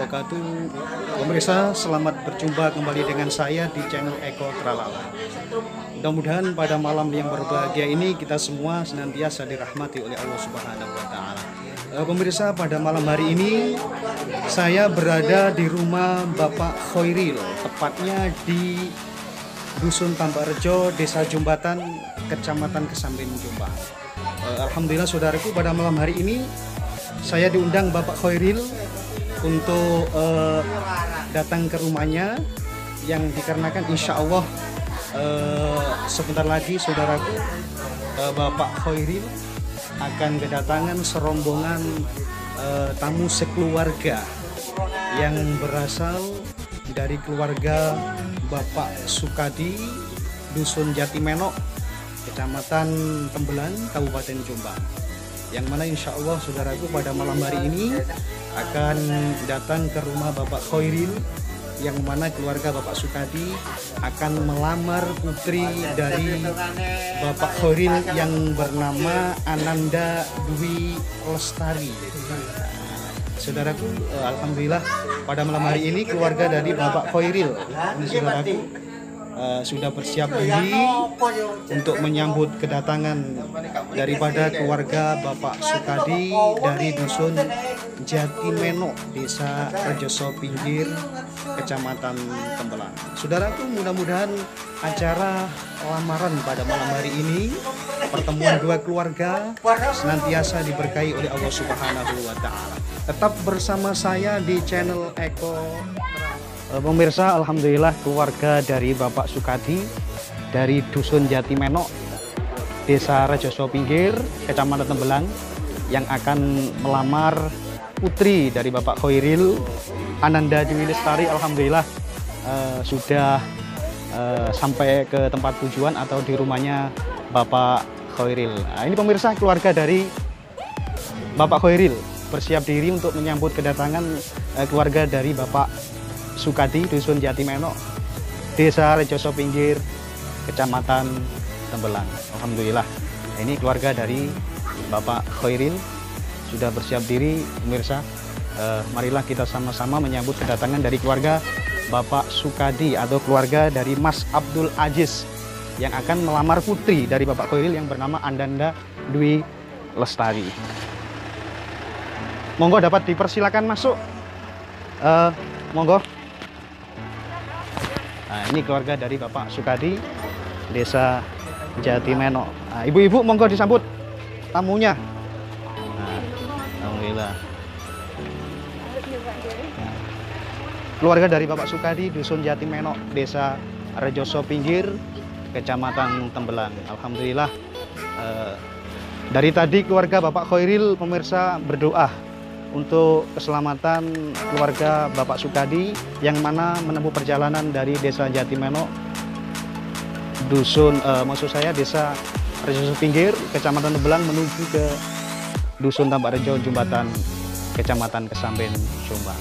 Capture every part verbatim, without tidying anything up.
wabarakatuh. Pemirsa, selamat berjumpa kembali dengan saya di channel Eko Tralala. Mudah-mudahan pada malam yang berbahagia ini kita semua senantiasa dirahmati oleh Allah Subhanahu wa taala. Pemirsa, pada malam hari ini saya berada di rumah Bapak Khoiril, tepatnya di Dusun Tambarejo, Desa Jumbatan, Kecamatan Kesamben, Jombang. Alhamdulillah saudaraku, pada malam hari ini saya diundang Bapak Khoiril untuk uh, datang ke rumahnya, yang dikarenakan insya Allah uh, sebentar lagi saudaraku, uh, Bapak Khoiril akan kedatangan serombongan uh, tamu sekeluarga yang berasal dari keluarga Bapak Sukadi, Dusun Jatimenok, Kecamatan Tembelan, Kabupaten Jombang. Yang mana insya Allah saudaraku pada malam hari ini akan datang ke rumah Bapak Khoiril, yang mana keluarga Bapak Sukadi akan melamar putri dari Bapak Khoiril yang bernama Ananda Dwi Lestari. Saudaraku, alhamdulillah pada malam hari ini keluarga dari Bapak Khoiril ini saudaraku uh, sudah bersiap diri untuk menyambut kedatangan daripada keluarga Bapak Sukadi dari Dusun Jatimenok, Desa Rejoso Pinggir, Kecamatan Tembelan. Saudaraku, mudah-mudahan acara lamaran pada malam hari ini, pertemuan dua keluarga, senantiasa diberkahi oleh Allah Subhanahu wa taala. Tetap bersama saya di channel Eko. Pemirsa, alhamdulillah keluarga dari Bapak Sukadi dari Dusun Jatimenok, Desa Rejoso Pinggir, Kecamatan Tembelan, yang akan melamar putri dari Bapak Khoiril, Ananda Dwi Lestari, alhamdulillah uh, sudah uh, sampai ke tempat tujuan atau di rumahnya Bapak Khoiril. Nah, ini pemirsa keluarga dari Bapak Khoiril bersiap diri untuk menyambut kedatangan uh, keluarga dari Bapak Sukadi, Dusun Jatimenok, Desa Rejoso Pinggir, Kecamatan Tembelan. Alhamdulillah, nah, ini keluarga dari Bapak Khoiril sudah bersiap diri, pemirsa. Uh, marilah kita sama-sama menyambut kedatangan dari keluarga Bapak Sukadi atau keluarga dari Mas Abdul Aziz yang akan melamar putri dari Bapak Khoiril yang bernama Ananda Dwi Lestari. Monggo dapat dipersilakan masuk. Uh, monggo. Nah, ini keluarga dari Bapak Sukadi, Desa Jatimenok. Nah, ibu-ibu monggo disambut tamunya. Alhamdulillah. Keluarga dari Bapak Sukadi, Dusun Jatimenok, Desa Rejoso Pinggir, Kecamatan Tembelan. Alhamdulillah. Eh, dari tadi keluarga Bapak Khoiril, pemirsa, berdoa untuk keselamatan keluarga Bapak Sukadi yang mana menempuh perjalanan dari Desa Jatimenok, Dusun, eh, maksud saya Desa Rejoso Pinggir, Kecamatan Tembelan menuju ke Dusun Tambarejo, Jumbatan, Kecamatan Kesamben, Jombang.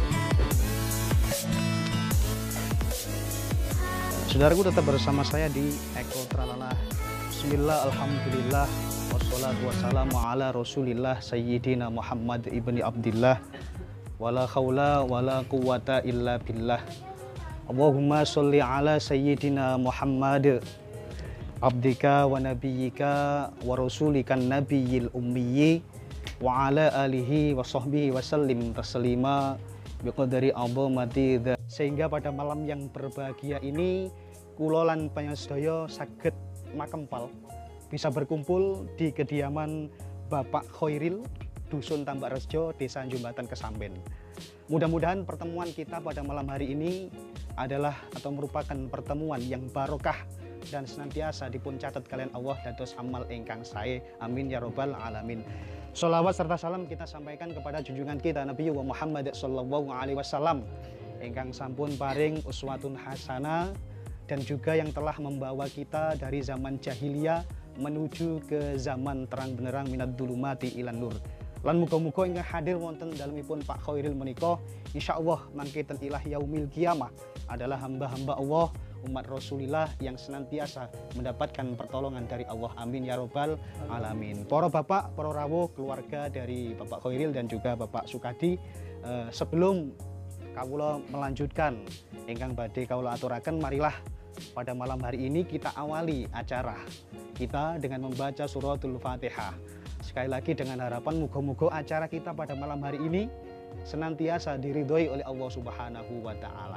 Saudaraku, tetap bersama saya di Eko Tralala. Bismillah, alhamdulillah, wassalatu wassalamu ala rasulillah Sayyidina Muhammad ibni Abdillah, wala khawla wala quwata illa billah. Allahumma sholli ala Sayyidina Muhammad abdika wa nabiyyika wa rasulikan nabiyyil ummiyyi wa ala alihi wa sahbihi wa sallim taslima biqadari azamati. Sehingga pada malam yang berbahagia ini kula lan panjenengan saged makempal bisa berkumpul di kediaman Bapak Khoiril, Dusun Tambarejo, Desa Jumbatan Kesamben. Mudah-mudahan pertemuan kita pada malam hari ini adalah atau merupakan pertemuan yang barokah dan senantiasa dipun catat kalian Allah dados amal ingkang sae. Amin ya robbal alamin. Sholawat serta salam kita sampaikan kepada junjungan kita Nabi Muhammad sallallahu alaihi wasallam ingkang sampun paring uswatun hasanah dan juga yang telah membawa kita dari zaman jahiliyah menuju ke zaman terang benerang minad dulumati ilan nur. Lan muga-muga ingkang hadir wonten dalemipun Pak Khoiril menika insyaallah mangkiten ilah yaumil kiamah adalah hamba-hamba Allah, umat Rasulillah yang senantiasa mendapatkan pertolongan dari Allah. Amin ya robbal alamin. Para bapak, para rawuh, keluarga dari Bapak Khoiril dan juga Bapak Sukadi, eh, sebelum kawula melanjutkan ingkang badhe kawula aturaken, marilah pada malam hari ini kita awali acara kita dengan membaca suratul Fatihah. Sekali lagi dengan harapan muga-muga acara kita pada malam hari ini senantiasa diridhoi oleh Allah Subhanahu wa taala.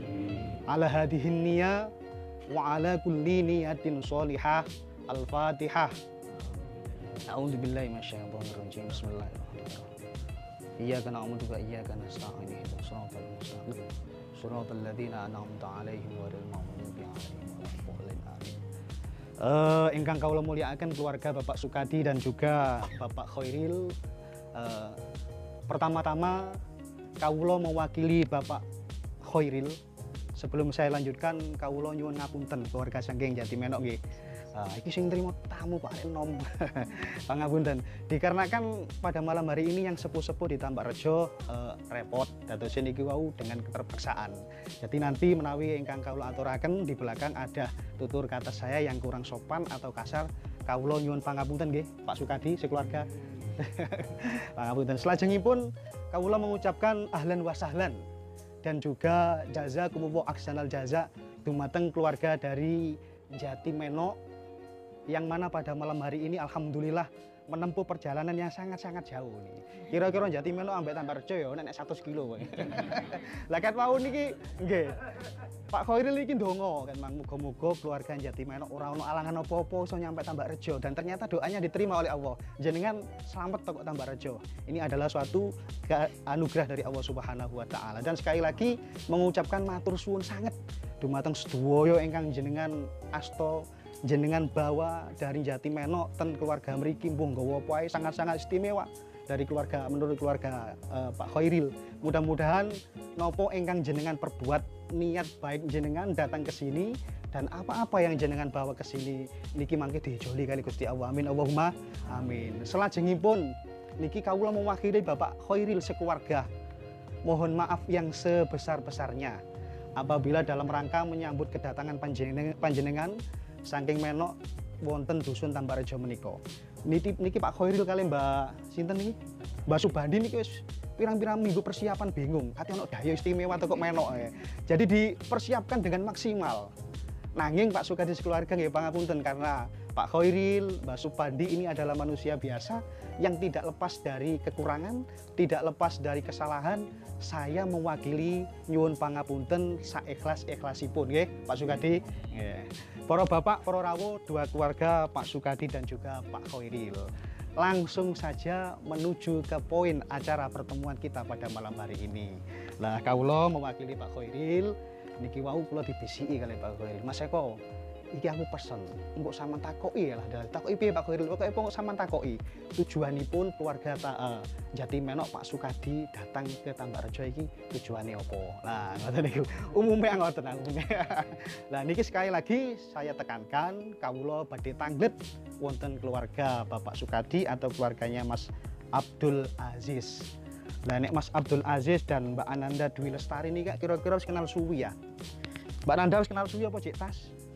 Ala hadihin niyya wa ala kulli niyatin sholihah. Al-Fatihah. A'udzubillahi minasyaitonir rajim. Bismillahirrahmanirrahim. Iyyaka na'budu wa iyyaka nasta'in. Ihdinas siratal mustaqim. Shiratal ladzina an'amta 'alaihim ghairil maghdubi 'alaihim waladdallin. Amin. Eh, ingkang kawula mulyakaken keluarga Bapak Sukadi dan juga Bapak Khairil. Eh, pertama-tama kawula mewakili Bapak Khairil. Sebelum saya lanjutkan, kawula nyuwun ngapunten keluarga saking Jatimenok nggih. Uh, iki sing nrimo tamu Pak Enom. Pangapunten. Dikarenakan pada malam hari ini yang sepuh-sepuh di Tambakrejo uh, repot dadosen iki wau dengan keterpaksaan. Jadi nanti menawi ingkang kawula aturaken di belakang ada tutur kata saya yang kurang sopan atau kasar, kawula nyuwun pangapunten nggih Pak Sukadi sekeluarga. Pangapunten. Selajengipun kawula mengucapkan ahlan wa sahlan dan juga jazakumullah ahsanal jaza dumateng keluarga dari Jatimenok yang mana pada malam hari ini alhamdulillah menempuh perjalanan yang sangat-sangat jauh nih. Kira-kira Jatimenok ambek Tambakrejo ya nek seratus kilo. Lah ket wau niki nggih. Pak Khairil iki ndonga kan mang muga-muga keluarga Jatimenok ora ono alangan apa-apa iso nyampe Tambakrejo dan ternyata doanya diterima oleh Allah. Jenengan selamat tok Tambakrejo. Ini adalah suatu anugerah dari Allah Subhanahu wa taala. Dan sekali lagi mengucapkan matur suwun sanget dumateng sedaya ingkang jenengan asta jenengan bawa dari Jatimenok ten keluarga mriki mbuh nggawa apa ae sangat-sangat istimewa dari keluarga menurut keluarga uh, Pak Khairil. Mudah-mudahan nopo ingkang jenengan perbuat niat baik jenengan datang ke sini dan apa-apa yang jenengan bawa ke sini niki mangke dijoli kali Gusti Allah. Amin Allahumma amin. Selajengipun niki kawula mewakili Bapak Khairil sekeluarga. Mohon maaf yang sebesar-besarnya apabila dalam rangka menyambut kedatangan panjenengan, panjenengan saking menok wonten dusun Tambakrejo menika. Niki niki Pak Khairil kali Mbak sinten niki? Mbak Subandi niki wis pirang-pirang minggu persiapan bingung. Ati ono daya istimewa kok menok ya. Jadi dipersiapkan dengan maksimal. Nanging Pak Sukadi sekeluarga nggih pangapunten karena Pak Khairil, Mbak Subandi ini adalah manusia biasa yang tidak lepas dari kekurangan, tidak lepas dari kesalahan. Saya mewakili nyuwun pangapunten saikhlas-ikhlasipun nggih Pak Sukadi. Nggih. Para bapak, para rawuh, dua keluarga Pak Sukadi dan juga Pak Khairil. Langsung saja menuju ke poin acara pertemuan kita pada malam hari ini. Lah kawula mewakili Pak Khairil niki wau kula dibisiki kali Pak Khairil. Mas Eko, iki aku pesen, engko sampean takoki lah. Takoki piye Pak Khairil? Pokoke engko sampean takoki. Tujuanipun keluarga ta, uh, Jatimenok Pak Sukadi datang ke Tambakrejo iki tujuane apa? Lah ngoten niku. Umume ngoten umume. Lah niki sekali lagi saya tekankan kawula badhe tanglet wonten keluarga Bapak Sukadi atau keluarganya Mas Abdul Aziz. Lah nek Mas Abdul Aziz dan Mbak Ananda Dwi Lestari ini kira-kira wis kenal suwi ya. Mbak Ananda wis kenal suwi apa Cik Tas?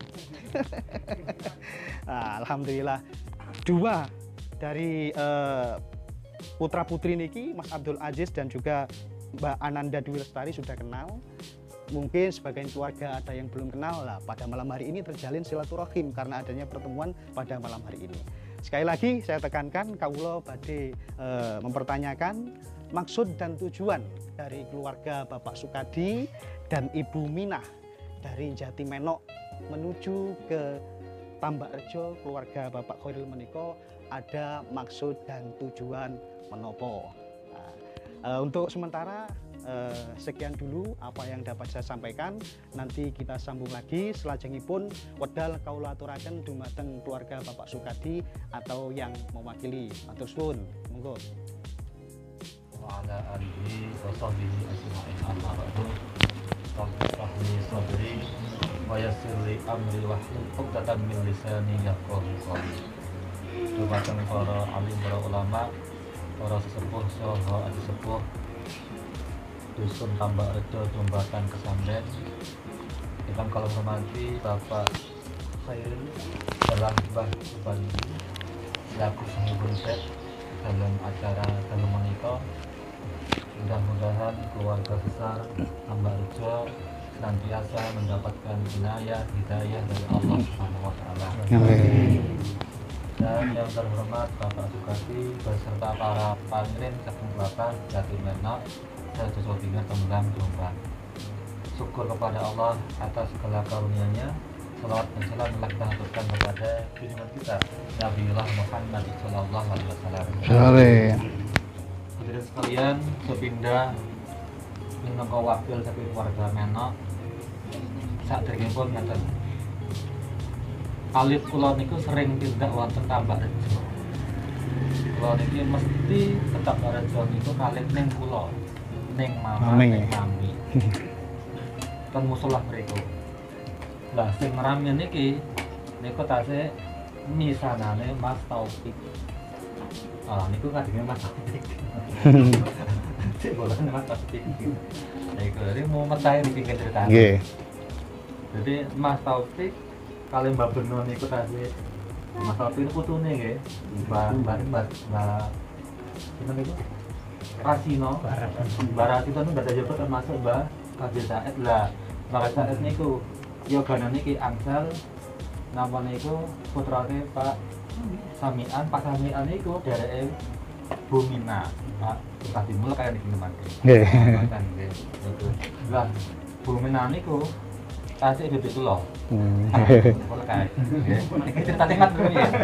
Nah, alhamdulillah dua dari uh, putra putri niki Mas Abdul Aziz dan juga Mbak Ananda Dwi Lestari sudah kenal. Mungkin sebagian keluarga ada yang belum kenal lah. Pada malam hari ini terjalin silaturahim karena adanya pertemuan pada malam hari ini. Sekali lagi saya tekankan kawula badhe uh, mempertanyakan maksud dan tujuan dari keluarga Bapak Sukadi dan Ibu Minah dari Jatimenok menuju ke Tambakrejo keluarga Bapak Khairil menika ada maksud dan tujuan menopo. Nah, e, untuk sementara e, sekian dulu apa yang dapat saya sampaikan. Nanti kita sambung lagi selajengipun wedal kawula aturaken dumateng keluarga Bapak Sukadi atau yang mewakili. Matur suwun. Monggo. Wa ala alihi wa sahbihi ajma'in amma ba'du. Rabbi sadri wa yassir li amri wahlul 'uqdatam min lisani yafqahu qawli. Dumateng para alim, para ulama, para sesepuh saha adi sepuh dusun Tambakrejo Jombatan Kesamben. Kita kalau hormati Bapak Khairil dalam Mbah Subandi selaku pengurus dalam acara dalam menika Mudah-mudahan keluarga besar Mbak Rejo senantiasa mendapatkan inayah, hidayah dari Allah Subhanahu wa taala. Dan yang terhormat Bapak Sukadi beserta para pangirin saking belakang Jati Menok dan Josodina Tembelang Jombang. Syukur kepada Allah atas segala karunia-Nya. Salawat dan salam telah kita haturkan kepada junjungan kita Nabiullah Muhammad sallallahu alaihi wasallam. Hadirin sekalian, sepindah minangka wakil saking keluarga Menok sakderengipun ngaten. Alit kula niku sering tindak wonten Tambak Rejo. Kula niki mesti tetap Rejo niku kalih ning kula, ning mama, ning mami. Kan musola mriku. Lah sing ngrame niki niku tasih misanane Mas Taufik. Ah niku kadenge Mas Taufik. Cek bolane Mas Taufik. Niku iki mau metahe iki ceritane. Nggih. Jadi Mas Taufik kali Mbak Beno niku tasih Mas Taufik putune nggih. Mbak Mbak Mbak Mbak sinten niku? Rasino. Mbak Rasino niku badhe jebot termasuk Mbak Kabil Said lah. Mbak Said niku yogane niki angsal napa niku putrane Pak Samian. Pak Samian niku dereke Bumina. Pak Sukadi mula kaya niki mangke. Nggih. Nggih. Lah Bumina niku tasih bibit kula. Hmm. Kula kae. Nggih. Iki cerita nikmat niku ya.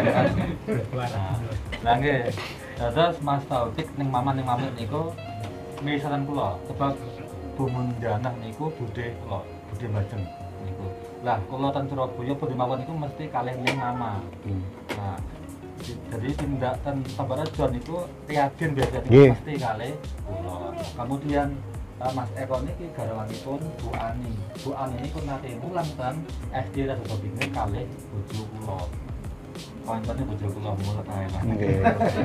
Lah nggih. Terus Mas Taufik ning mama ning mamut niku misalan kula sebab Bumundanah niku budhe kula, budhe Bajeng niku. Lah kula ten Surabaya budhe mawon niku mesti kalih ning mama. Nah, jadi tindak ten Tambak Rejo niku Riyaden biasanya mesti kalih kula. Kemudian Mas Eko niki garwanipun Bu Ani. Bu Ani niku nate mulang ten S D Rasa Bingung kalih bojo kula. Kontone bojo kula mulang kae Mas. Nggih.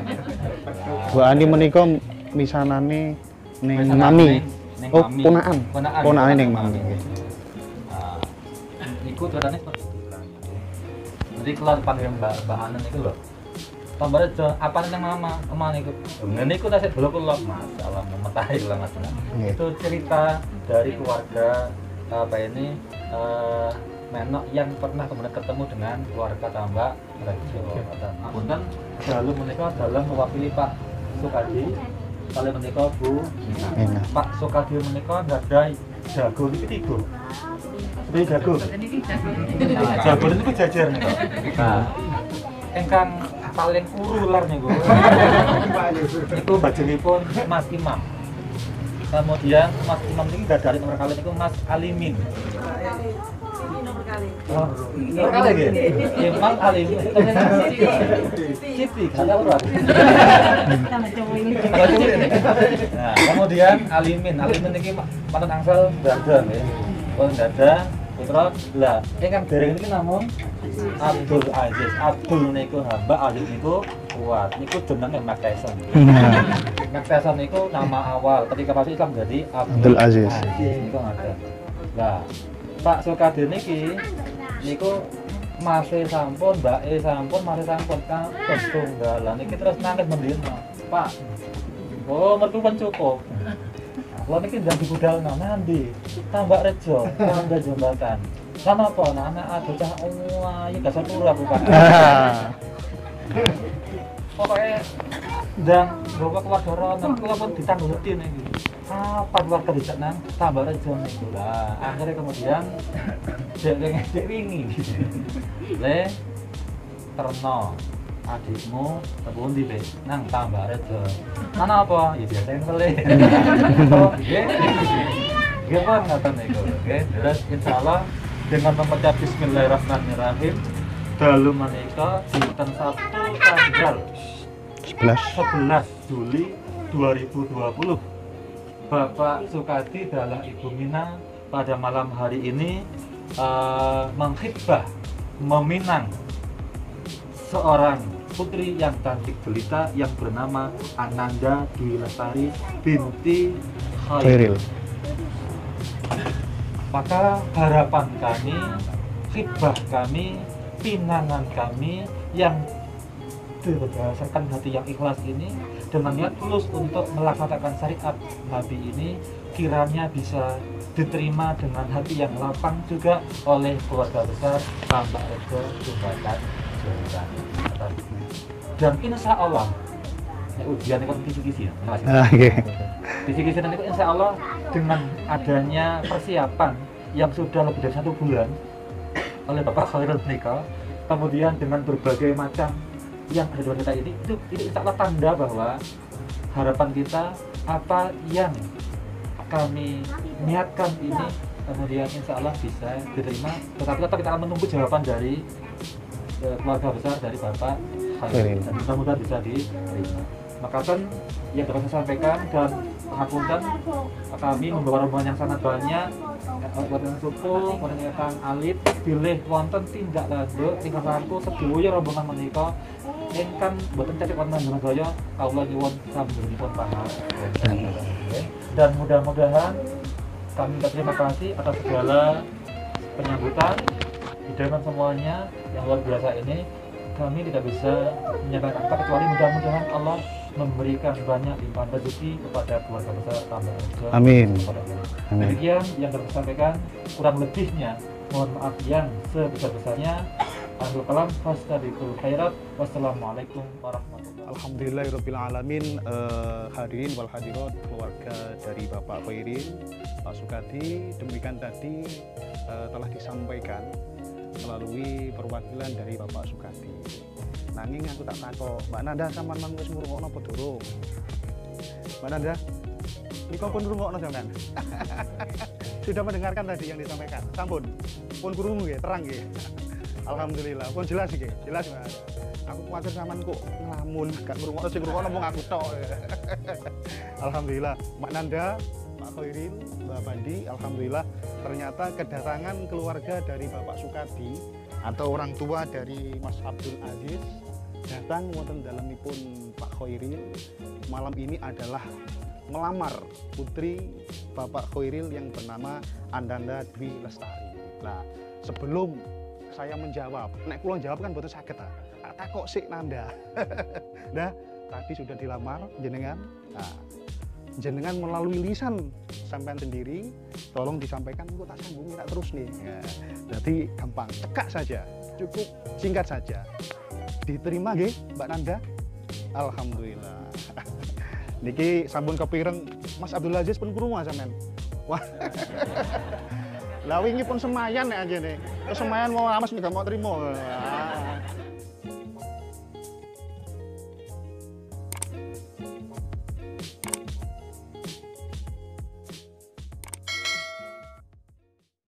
Bu Ani menika misanane ning mami. Oh, ponaan. Ponaan ning mami. Nah, niku ceritane seperti itu. Jadi kalau panggil Mbak Mbak Anen niku lho. Tambak Rejo apa ning mama kemana niku? Ngene niku tasih delok kula masalah memetahi kula Mas. Itu cerita dari keluarga apa ini uh, Menok yang pernah kemudian ketemu dengan keluarga Tambak Rejo. Punten dalu menika dalam mewakili Pak Sukadi kali menika Bu Mina. Pak Sukadi menika nggadhahi jago niki tiga. Seperti jago. Nah, jago niku jajar nika. Nah, ingkang paling urular niku. Niku bajenipun Mas Imam. Kemudian Mas Imam niki nggadhahi nomor kali niku Mas Alimin. Nomor kali. Oh, nomor kali nggih. Imam Alimin. Siti kada ora. Nah, kemudian Alimin, Alimin niki manten angsal dada nggih. Pun dada putra lah. Ingkang dereng niki namung Abdul Aziz. Abdul niku hamba, Aziz niku kuat. Niku jenenge Mike Tyson. Mike Tyson niku nama awal ketika masuk Islam jadi Abdul Aziz. Niku ngaten. Lah, Pak Sukadi niki niku masih sampun, mbake sampun, masih sampun kan tunggalan niki terus nangis mendino. Pak. Oh, mertu pun cukup. Kalau niki ndang digudalno nanti Tambak Rejo, Tambak Jombatan. Sama apa? Nah, anak ada cah ayu gak sepuluh aku Pak. Pokoknya ndang bawa keluarga rono, kula pun ditangguti niki. Apa keluarga dijak nang Tambak Rejo niku lah. Akhirnya kemudian dek wingi. Le terno adikmu tepundi be nang Tambak Rejo. Mana apa? Ya biasa yang sele. Oh, nggih. Nggih Pak ngaten niku. Nggih, terus insyaallah dengan membaca bismillahirrahmanirrahim dalu menika dinten Sabtu tanggal sebelas Juli dua ribu dua puluh. Bapak Sukadi dalam Ibu Mina pada malam hari ini uh, mengkhitbah meminang seorang putri yang cantik jelita yang bernama Ananda Dwi Lestari binti Khairil. Maka harapan kami, khidbah kami, pinangan kami yang berdasarkan hati yang ikhlas ini dengan niat tulus untuk melaksanakan syariat Nabi ini, kiranya bisa diterima dengan hati yang lapang juga oleh keluarga besar Tambak Rejo Jembatan Joran. Dan insya Allah, ya ujian itu kisi-kisi ya, Oke. kisi-kisi nanti insya Allah dengan adanya persiapan yang sudah lebih dari satu bulan oleh Bapak Khairul Nikah, kemudian dengan berbagai macam yang ada di wanita ini, itu, itu insya Allah tanda bahwa harapan kita apa yang kami niatkan ini kemudian insya Allah bisa diterima, tetapi tetap kita akan menunggu jawaban dari eh, keluarga besar dari Bapak Khairul, dan mudah-mudahan bisa diterima. Maka kan yang dapat saya sampaikan dan pengapunten, kami membawa rombongan yang sangat banyak, wonten suku, wonten ingkang alit, bilih wonten tindak lanjut tingkah laku sedaya rombongan menika ingkang boten cacat wonten Manggala, kawula nyuwun sampunipun paham. Dan mudah-mudahan kami berterima kasih atas segala penyambutan, hidangan semuanya yang luar biasa ini. Kami tidak bisa menyampaikan kata kecuali mudah-mudahan Allah memberikan banyak limpahan rezeki kepada keluarga besar Tambak Rejo. Amin. Amin. Demikian yang dapat saya sampaikan, kurang lebihnya mohon maaf yang sebesar-besarnya. Akhirul kalam, fastabiqul khairat. Wassalamualaikum warahmatullahi wabarakatuh. Alhamdulillahirabbil alamin. Eh, hadirin wal hadirat, keluarga dari Bapak Khairil, Pak Sukadi, demikian tadi eh, telah disampaikan melalui perwakilan dari Bapak Sukadi. Nanging aku tak takok, Mbak Nanda sampean wis ngrungokno apa durung? Mbak Nanda, niko pun ngrungokno sampean. Sudah mendengarkan tadi yang disampaikan. Sampun. Pun krungu nggih, terang nggih. Alhamdulillah, pun jelas nggih. Jelas, Mas. Aku kuwatir sampean kok ngelamun, gak ngrungokno sing ngrungokno mung aku tok. Alhamdulillah, Mbak Nanda, Pak Khairil, Mbak Bandi, alhamdulillah ternyata kedatangan keluarga dari Bapak Sukadi atau orang tua dari Mas Abdul Aziz datang wonten dalemipun Pak Khairil malam ini adalah melamar putri Bapak Khairil yang bernama Andanda Dwi Lestari. Nah, sebelum saya menjawab, nek kula jawab kan boten saged ta. Tak kok sik Nanda. Nah, tadi sudah dilamar jenengan. Nah, jenengan melalui lisan sampean sendiri, tolong disampaikan, kok tak sambung tak terus nih. Ya, jadi gampang, cekak saja, cukup singkat saja. Diterima nggih, Mbak Nanda? Alhamdulillah. Niki sampun kepireng Mas Abdul Aziz pun krungu sampean. Wah. Lah wingi pun semayan nek anjene. Terus semayan mau amas nggak mau terima.